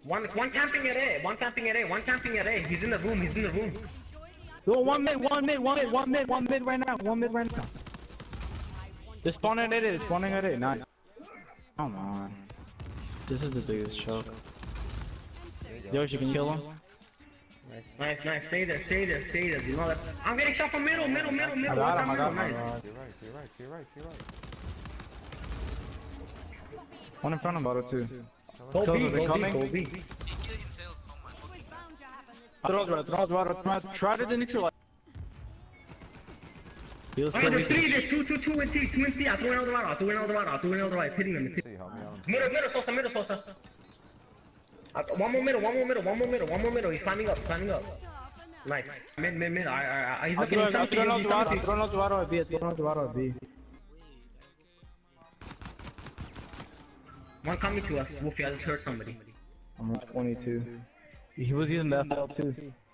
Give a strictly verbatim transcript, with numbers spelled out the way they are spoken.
One, one camping at A, one camping at A, one camping at A. He's in the room, he's in the room. Yo, one mid, one mid, one mid, one mid, one mid right now, one mid right now. They're spawning at it, they're spawning at it, nice. Come on. This is the biggest choke. Yoshi, can you kill him? Nice, nice, nice. Stay there, stay there, stay there. You know that. I'm getting shot from middle, middle, middle, middle. I got him, I got him. Nice. You're right, you're right, you're right, you're right. One in front of bottle two. Go Kills B, are they go B, coming? go B. Throws right, throws right, try to neutralize. He was Alright, there's pretty. three, there's two, two, two in T, two in T. I threw in Eldorado, I threw in Eldorado, I threw in Eldorado. It's hitting them, it's hitting See, help me out. Middle, middle, Sosa, middle, Sosa. Uh, one more middle, one more middle, one more middle, one more middle. He's climbing up, climbing up. Nice. Mid, mid, mid. I, I, I, he's I'll looking, throw he's I'll something, throw he's Eldorado, something. throw Eldorado at B, throw Eldorado at B. One coming to us. Wolfie, I just heard somebody. I'm on twenty-two. He was using the F L too.